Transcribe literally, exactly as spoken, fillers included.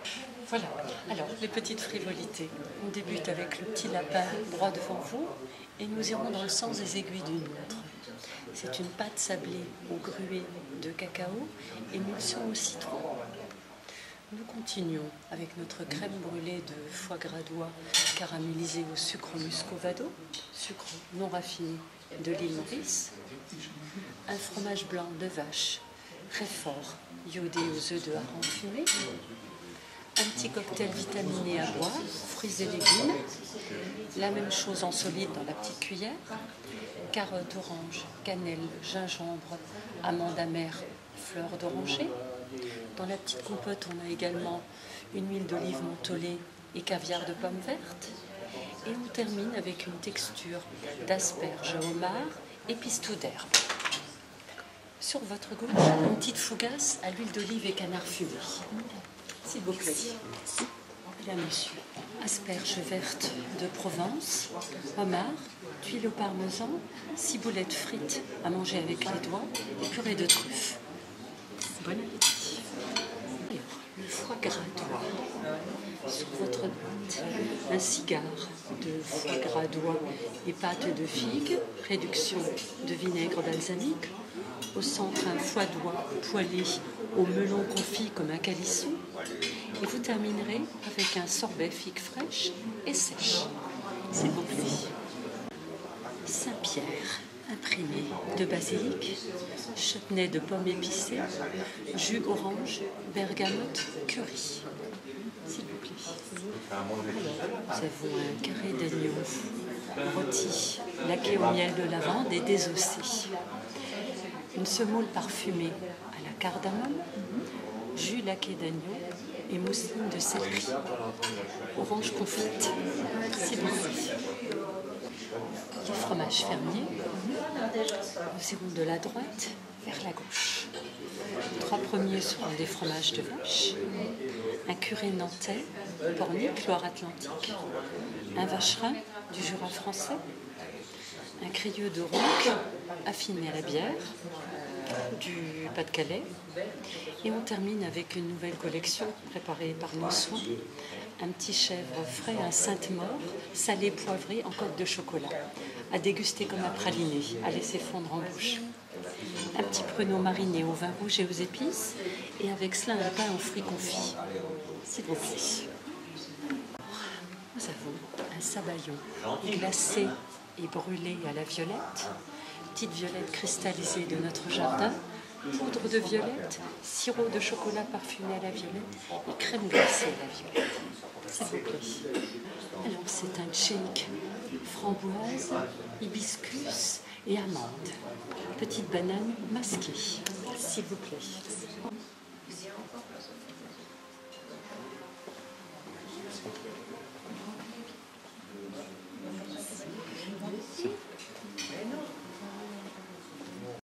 Voilà, alors les petites frivolités. On débute avec le petit lapin droit devant vous et nous irons dans le sens des aiguilles d'une montre. C'est une pâte sablée au gruau de cacao, émulsion au citron. Nous continuons avec notre crème brûlée de foie gras d'oie caramélisée au sucre muscovado, sucre non raffiné de l'île Maurice, un fromage blanc de vache très fort, iodé aux œufs de hareng fumé, un petit cocktail vitaminé à boire, fruits et légumes, la même chose en solide dans la petite cuillère, carottes, orange, cannelle, gingembre, amandes amères, fleurs d'oranger. Dans la petite compote, on a également une huile d'olive mentholée et caviar de pommes vertes. Et on termine avec une texture d'asperges homard et pistou d'herbe. Sur votre gauche, une petite fougasse à l'huile d'olive et canard fumé. S'il vous plaît. Là, monsieur. Asperges vertes de Provence, homard, d'huile au parmesan, ciboulettes frites à manger avec les doigts et purée de truffes. Bon appétit. Alors, le foie gras d'oie. Sur votre droite, un cigare de foie gras d'oie et pâte de figue, réduction de vinaigre balsamique. Au centre, un foie d'oie poêlé au melon confit comme un calisson. Et vous terminerez avec un sorbet figue fraîche et sèche. S'il vous plaît. Saint-Pierre, imprimé de basilic, chutney de pommes épicées, jus orange, bergamote, curry. S'il vous plaît. Alors, nous avons un carré d'agneau rôti, laqué au miel de lavande et désossé. Une semoule parfumée à la cardamome, jus laqué d'agneau et mousseline de céleri. Orange confite. S'il vous plaît. Les fromages fermiers. Nous irons de la droite vers la gauche. Les trois premiers seront des fromages de vache, un curé nantais, Pornic, Loire-Atlantique, un vacherin du Jura français, un crieux de Rouque affiné à la bière, du Pas-de-Calais, et on termine avec une nouvelle collection préparée par nos soins, un petit chèvre frais, un Sainte-Maure, salé poivré en coque de chocolat, à déguster comme un praliné, à laisser fondre en bouche. Un petit pruneau mariné au vin rouge et aux épices, et avec cela un pain aux fruits confits. S'il vous plaît. Nous avons un sabayon glacé et brûlé à la violette, petite violette cristallisée de notre jardin, poudre de violette, sirop de chocolat parfumé à la violette et crème glacée à la violette. S'il vous plaît. Alors c'est un shake framboise, hibiscus et amande. Petite banane masquée. S'il vous plaît.